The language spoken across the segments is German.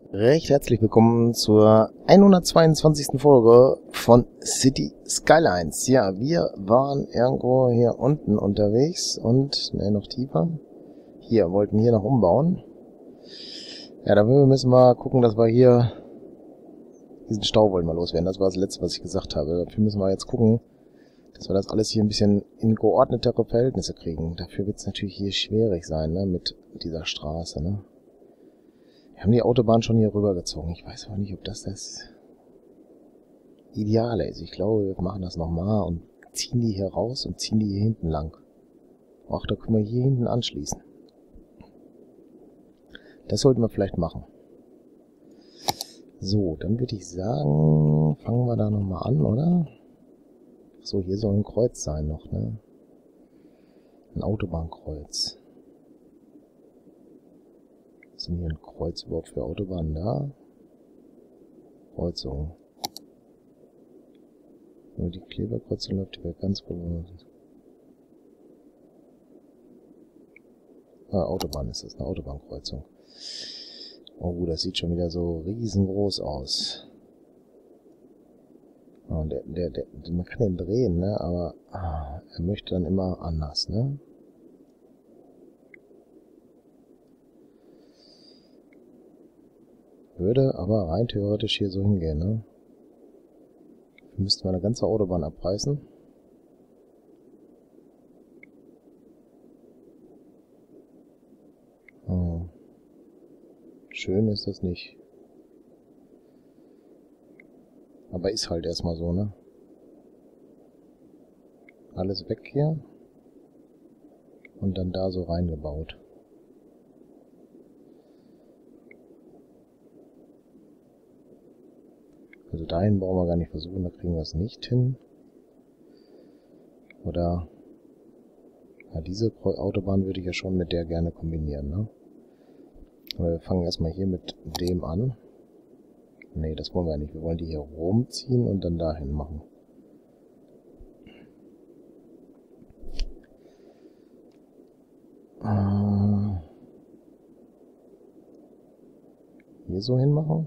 Recht herzlich willkommen zur 122. Folge von City Skylines. Ja, wir waren irgendwo hier unten unterwegs und, noch tiefer. Wollten hier noch umbauen. Ja, dafür müssen wir gucken, dass wir hier diesen Stau wollen wir loswerden. Das war das Letzte, was ich gesagt habe. Dafür müssen wir jetzt gucken, dass wir das alles hier ein bisschen in geordnetere Verhältnisse kriegen. Dafür wird es natürlich hier schwierig sein, ne, mit dieser Straße, ne. Wir haben die Autobahn schon hier rübergezogen. Ich weiß aber nicht, ob das Ideale ist. Ich glaube, wir machen das nochmal und ziehen die hier raus und ziehen die hier hinten lang. Ach, da können wir hier hinten anschließen. Das sollten wir vielleicht machen. So, dann würde ich sagen, fangen wir da nochmal an, oder? So, hier soll ein Kreuz sein noch, ne? Ein Autobahnkreuz. Ist denn hier ein Kreuz überhaupt für Autobahnen da? Kreuzung. Nur die Kleberkreuzung läuft über ganz Autobahn ist das, eine Autobahnkreuzung. Oh, das sieht schon wieder so riesengroß aus. Oh, man kann den drehen, ne? Aber er möchte dann immer anders, ne? Würde aber rein theoretisch hier so hingehen, ne? Müssten wir eine ganze Autobahn abreißen. Oh. Schön ist das nicht. Aber ist halt erstmal so, ne? Alles weg hier. Und dann da so reingebaut. Also dahin brauchen wir gar nicht versuchen, da kriegen wir es nicht hin. Oder, ja, diese Autobahn würde ich ja schon mit der gerne kombinieren, ne? Aber wir fangen erstmal hier mit dem an. Ne, das wollen wir nicht. Wir wollen die hier rumziehen und dann dahin machen. Hier so hinmachen.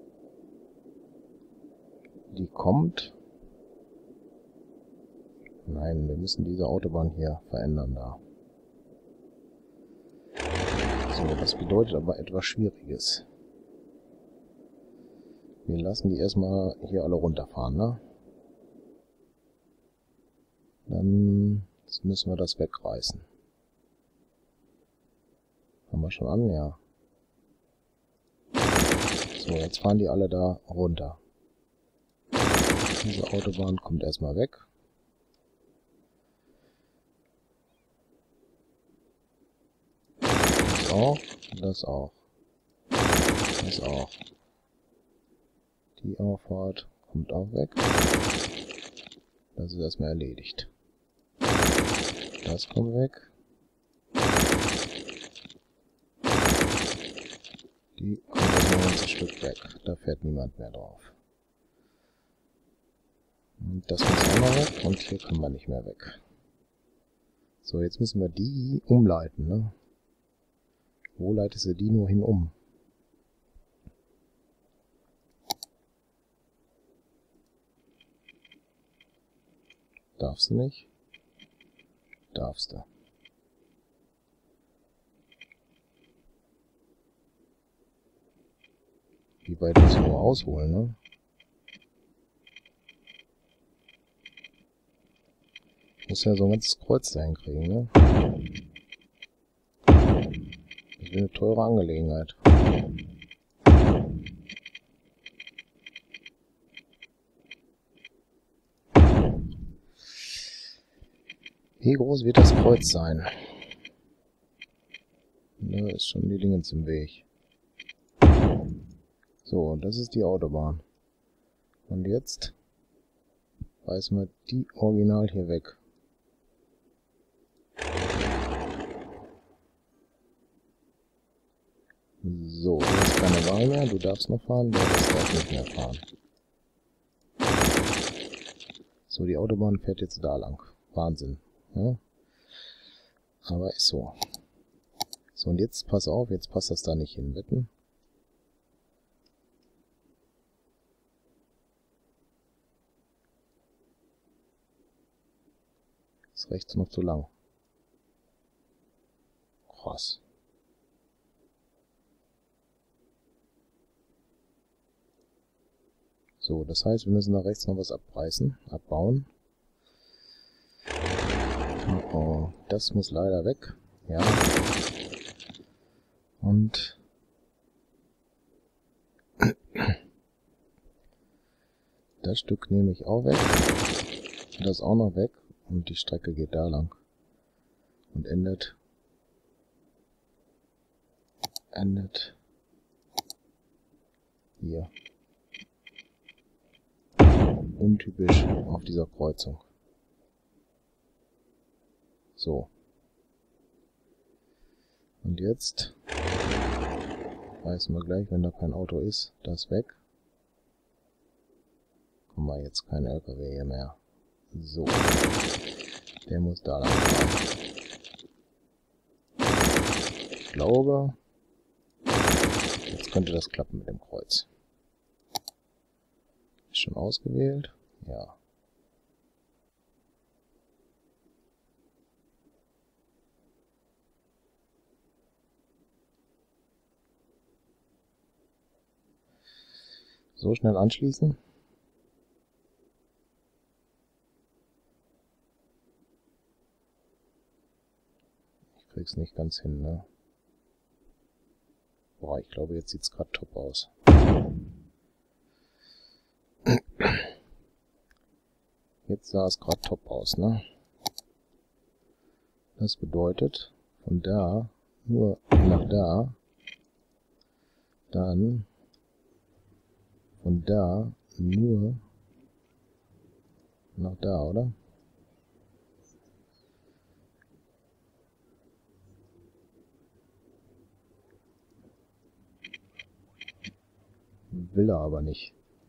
Die kommt. Nein, wir müssen diese Autobahn hier verändern da. So, das bedeutet aber etwas Schwieriges. Wir lassen die erstmal hier alle runterfahren, ne? Dann müssen wir das wegreißen. Haben wir schon an? Ja. So, jetzt fahren die alle da runter. Diese Autobahn kommt erstmal weg. Das auch. Das auch. Das auch. Die Auffahrt kommt auch weg. Das ist erstmal erledigt. Das kommt weg. Die kommt erstmal ein ganzes Stück weg. Da fährt niemand mehr drauf. Und das muss auch noch weg und hier können wir nicht mehr weg. So, jetzt müssen wir die umleiten, ne? Wo leitest du die nur hin um? Darfst du nicht? Darfst du. Wie weit muss ich nur ausholen, ne? Muss ja so ein ganzes Kreuz da hinkriegen, ne? Das ist eine teure Angelegenheit. Wie groß wird das Kreuz sein? Da ist schon die Dingens im Weg. So, das ist die Autobahn. Und jetzt reißen wir die original hier weg. So, du hast keine Wahl mehr, du darfst noch fahren, der Rest darf nicht mehr fahren. So, die Autobahn fährt jetzt da lang. Wahnsinn. Ja? Aber ist so. So, und jetzt pass auf, jetzt passt das da nicht hin. Wetten? Ist rechts noch zu lang. Krass. So, das heißt, wir müssen da rechts noch was abbauen. Oh, das muss leider weg. Ja. Und das Stück nehme ich auch weg. Das auch noch weg. Und die Strecke geht da lang. Und endet hier. Untypisch auf dieser Kreuzung. So. Und jetzt reißen wir gleich, wenn da kein Auto ist, das weg. Guck mal, jetzt kein LKW hier mehr. So. Der muss da lang fahren. Ich glaube, jetzt könnte das klappen mit dem Kreuz. Ist schon ausgewählt? Ja. So schnell anschließen. Ich krieg's nicht ganz hin, ne? Boah, ich glaube, jetzt sieht's gerade top aus. Jetzt sah es gerade top aus, ne? Das bedeutet, von da nur nach da, dann von da nur nach da, oder? Will er aber nicht.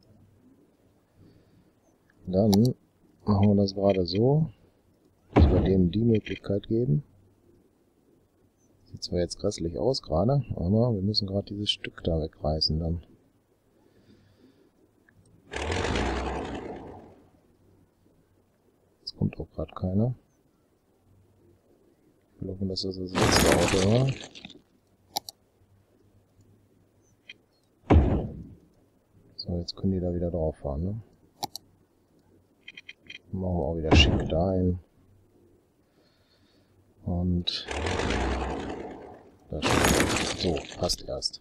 Dann machen wir das gerade so, dass wir dem die Möglichkeit geben. Sieht zwar jetzt grässlich aus gerade, aber wir müssen gerade dieses Stück da wegreißen dann. Jetzt kommt auch gerade keiner. Ich will hoffen, dass das das letzte Auto war. So, jetzt können die da wieder drauf fahren, ne? Machen wir auch wieder schick dahin. Und das so, passt erst.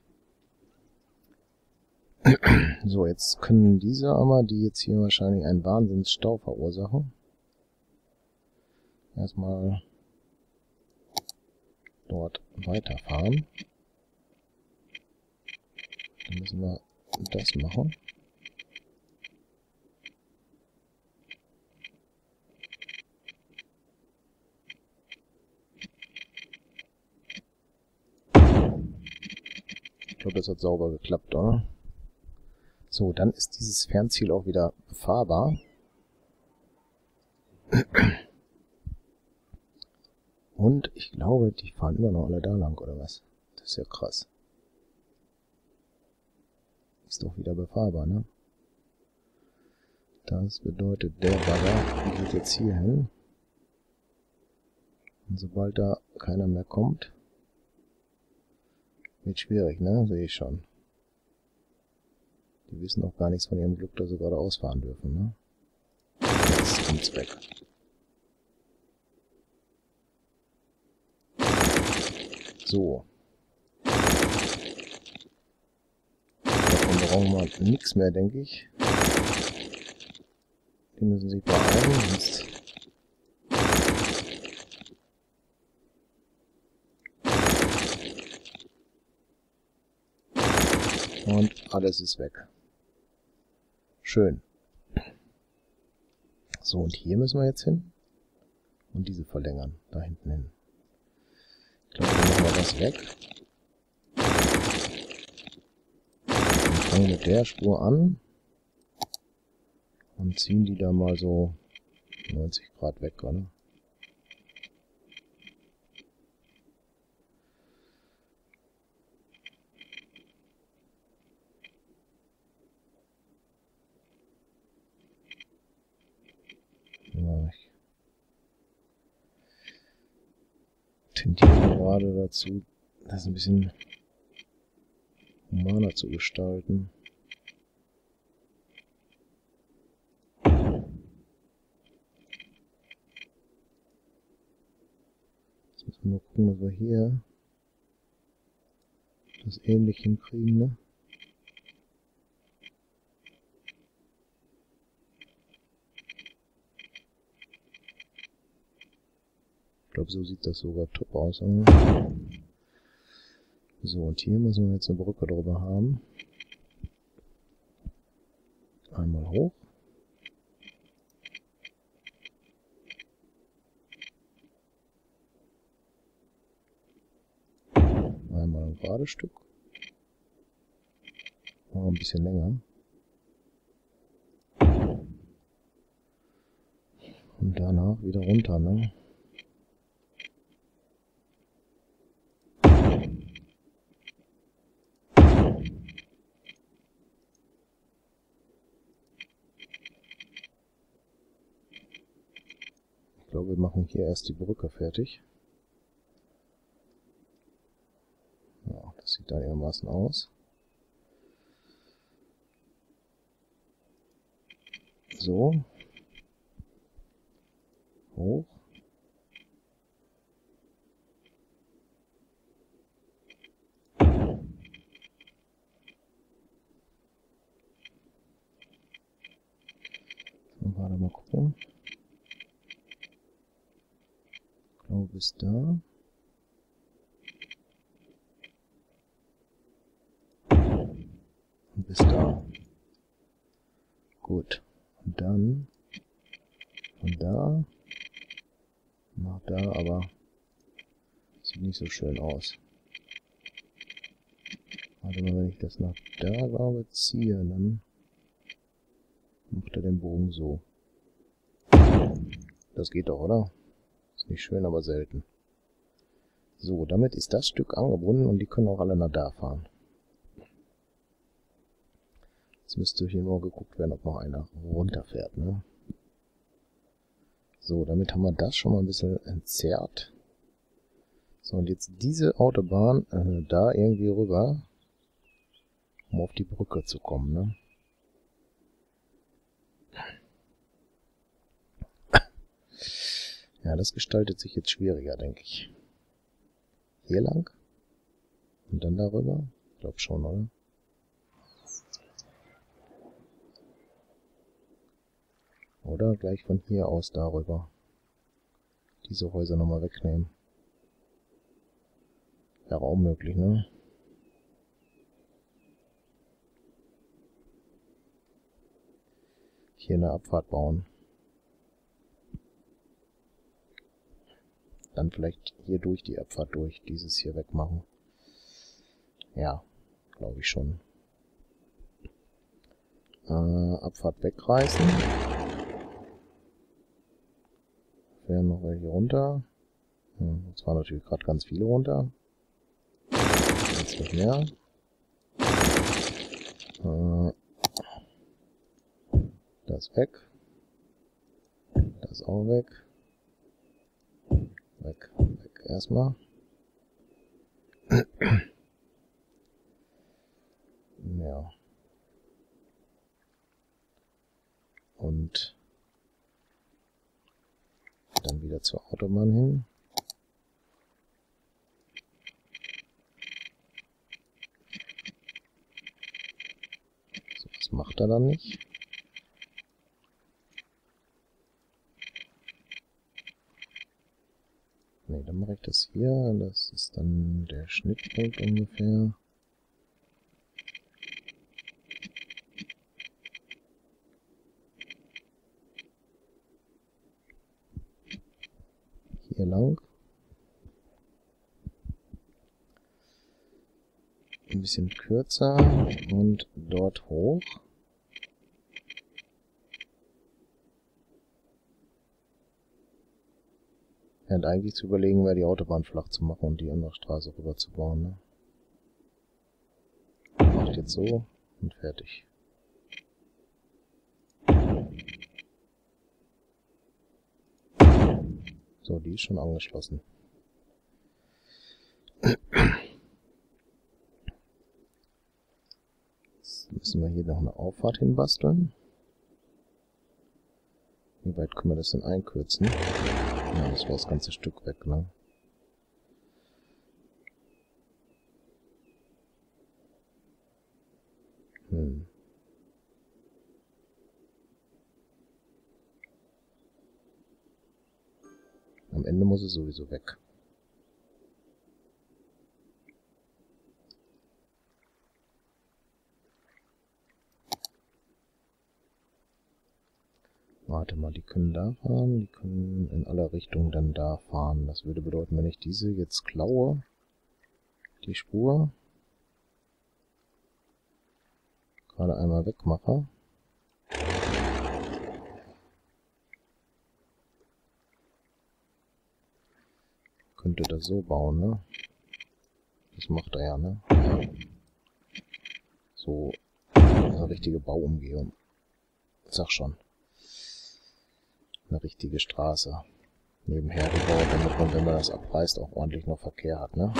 So, jetzt können diese aber, die jetzt hier wahrscheinlich einen Wahnsinnsstau verursachen, erstmal dort weiterfahren. Dann müssen wir das machen. Ich glaube, das hat sauber geklappt, oder? So, dann ist dieses Fernziel auch wieder befahrbar. Und ich glaube, die fahren immer noch alle da lang, oder was? Das ist ja krass. Ist doch wieder befahrbar, ne? Das bedeutet, der Bagger geht jetzt hier hin. Und sobald da keiner mehr kommt, wird schwierig, ne? Sehe ich schon. Die wissen auch gar nichts von ihrem Glück, dass sie gerade ausfahren dürfen, ne? Jetzt kommt's weg. So. Davon brauchen wir nichts mehr, denke ich. Die müssen sich beeilen, sonst und alles ist weg. Schön. So, und hier müssen wir jetzt hin und diese verlängern, da hinten hin. Ich glaube, dann machen wir das weg. Und fangen mit der Spur an und ziehen die da mal so 90 Grad weg, oder? Ja, tendiere gerade dazu, das ein bisschen humaner zu gestalten. Jetzt müssen wir nur gucken, dass wir hier das ähnlich hinkriegen, ne? Ich glaube, so sieht das sogar top aus. So, und hier müssen wir jetzt eine Brücke drüber haben. Einmal hoch. Einmal ein gerades Stück. Oh, ein bisschen länger. Und danach wieder runter, ne? Ich glaube, wir machen hier erst die Brücke fertig. Ja, das sieht da einigermaßen aus. So. Hoch. So, gerade mal gucken. Ich glaube, bis da. Und bis da. Gut. Und dann von da nach da, aber sieht nicht so schön aus. Warte mal, wenn ich das nach da, glaube, ziehe, dann macht er den Bogen so. Das geht doch, oder? Ist nicht schön, aber selten. So, damit ist das Stück angebunden und die können auch alle nach da fahren. Jetzt müsste hier nur geguckt werden, ob noch einer runterfährt, ne? So, damit haben wir das schon mal ein bisschen entzerrt. So, und jetzt diese Autobahn da irgendwie rüber, um auf die Brücke zu kommen, ne? Ja, das gestaltet sich jetzt schwieriger, denke ich. Hier lang? Und dann darüber? Ich glaube schon, oder? Oder gleich von hier aus darüber. Diese Häuser nochmal wegnehmen. Wäre auch möglich, ne? Hier eine Abfahrt bauen. Dann vielleicht hier durch die Abfahrt durch, dieses hier wegmachen. Ja, glaube ich schon. Abfahrt wegreißen. Wären noch welche runter. Jetzt waren natürlich gerade ganz viele runter. Jetzt nicht mehr. Das weg. Das auch weg. Weg erstmal. Ja. Und dann wieder zur Autobahn hin. So, das macht er dann nicht. Ne, dann mache ich das hier. Das ist dann der Schnittpunkt ungefähr. Hier lang. Ein bisschen kürzer und dort hoch. Und eigentlich zu überlegen wäre, die Autobahn flach zu machen und die andere Straße rüber zu bauen, ne? Macht jetzt so und fertig. So, die ist schon angeschlossen. Jetzt müssen wir hier noch eine Auffahrt hinbasteln. Wie weit können wir das denn einkürzen? Ja, das wäre das ganze Stück weg, ne? Am Ende muss es sowieso weg. Warte mal, die können da fahren, die können in alle Richtungen dann da fahren. Das würde bedeuten, wenn ich diese jetzt klaue, die Spur, gerade einmal wegmache, könnte das so bauen, ne? Das macht er ja, ne? Ja. So eine richtige Bauumgehung. Sag schon. Eine richtige Straße nebenher gebaut, damit man, wenn man das abreißt, auch ordentlich noch Verkehr hat, ne?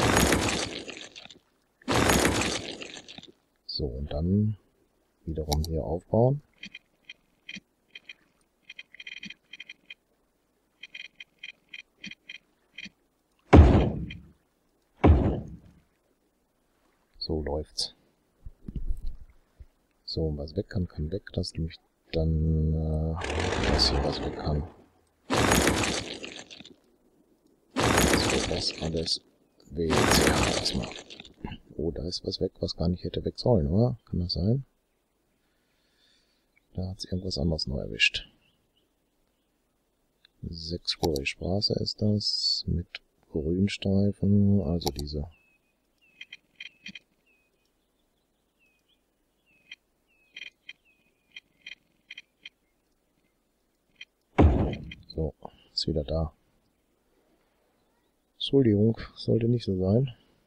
So, und dann wiederum hier aufbauen. So läuft's. So, und was weg kann, kann weg. Das nämlich dann das hier, was weg kann. So, das alles WCH erstmal. Oh, da ist was weg, was gar nicht hätte weg sollen, oder? Kann das sein? Da hat es irgendwas anderes neu erwischt. 6-spurige Straße ist das, mit Grünstreifen, also diese. So, ist wieder da. Entschuldigung, sollte nicht so sein.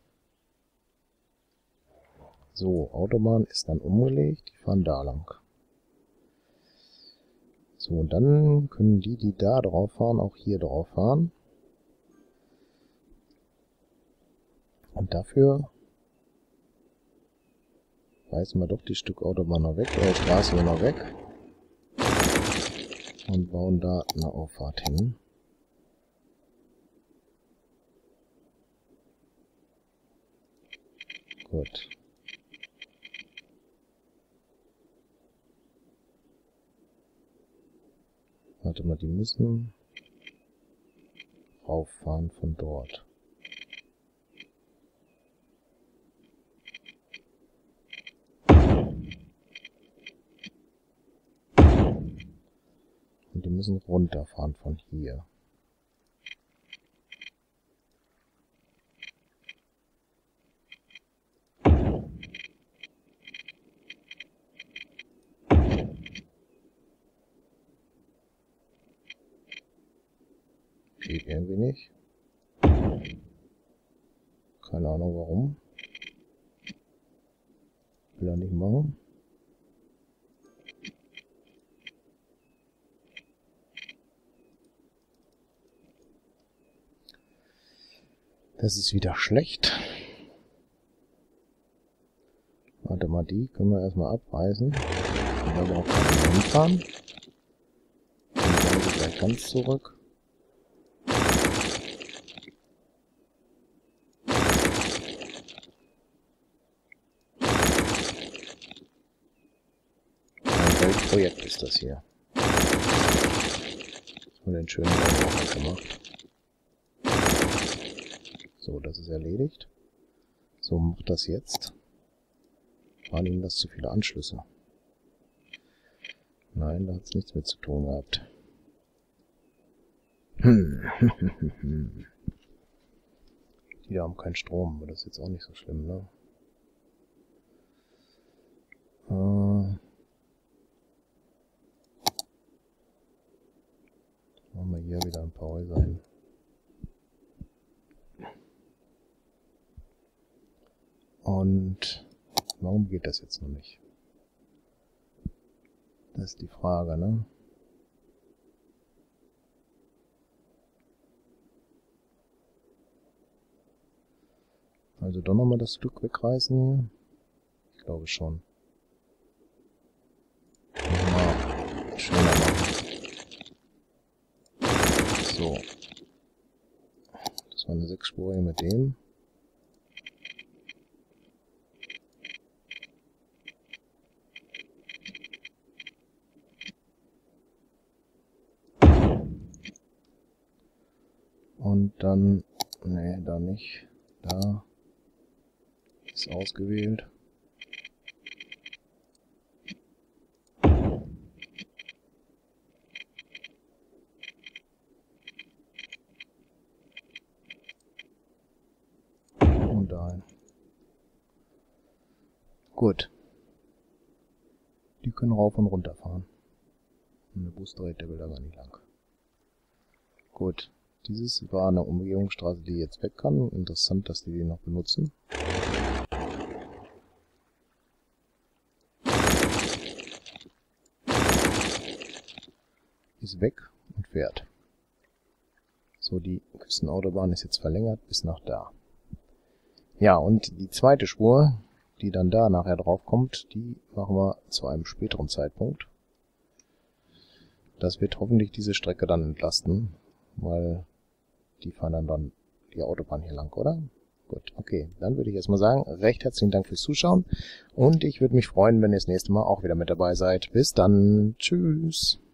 So, Autobahn ist dann umgelegt, die fahren da lang. So, und dann können die, die da drauf fahren, auch hier drauf fahren. Und dafür reißen wir doch die Stück Autobahn noch weg, Straße hier noch weg. Und bauen da eine Auffahrt hin. Gut. Warte mal, die müssen rauffahren von dort. Und die müssen runterfahren von hier. Geht irgendwie nicht. Keine Ahnung warum. Will er nicht machen. Das ist wieder schlecht. Warte mal, die können wir erstmal abreißen. Und da braucht man hinfahren. Dann bauen wir gleich ganz zurück. Ein Weltprojekt ist das hier. Und den schönen Bau auch gemacht. So, das ist erledigt. So, macht das jetzt. Waren Ihnen das zu viele Anschlüsse? Nein, da hat es nichts mit zu tun gehabt. Die haben keinen Strom, aber das ist jetzt auch nicht so schlimm, ne? Machen wir hier wieder ein paar Häuser hin. Und warum geht das jetzt noch nicht? Das ist die Frage, ne? Also doch nochmal das Stück wegreißen hier? Ich glaube schon. Mal schöner machen. So. Das war eine 6-spurige mit dem. Und dann, nee, da nicht. Da ist ausgewählt. Und dahin. Gut. Die können rauf und runter fahren. Und der Bus dreht, der will da gar nicht lang. Gut. Dieses war eine Umgehungsstraße, die jetzt weg kann. Interessant, dass die noch benutzen. Ist weg und fährt. So, die Küstenautobahn ist jetzt verlängert bis nach da. Ja, und die zweite Spur, die dann da nachher drauf kommt, die machen wir zu einem späteren Zeitpunkt. Das wird hoffentlich diese Strecke dann entlasten, weil die fahren dann die Autobahn hier lang, oder? Gut, okay. Dann würde ich erstmal sagen, recht herzlichen Dank fürs Zuschauen und ich würde mich freuen, wenn ihr das nächste Mal auch wieder mit dabei seid. Bis dann. Tschüss.